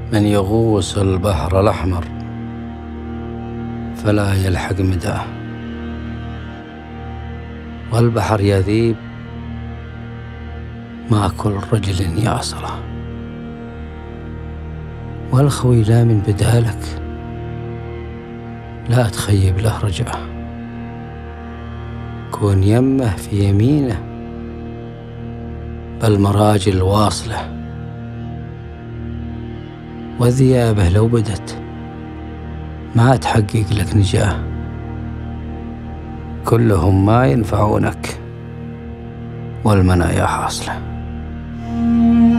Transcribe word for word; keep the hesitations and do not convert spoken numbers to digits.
من يغوص البحر الأحمر فلا يلحق مداه، والبحر يذيب مع كل رجل يعصره، والخوي لا من بدالك لا تخيب له رجعه، كون يمه في يمينه بالمراجل واصله، وذيابه لو بدت ما تحقق لك نجاه، كلهم ما ينفعونك والمنايا حاصله.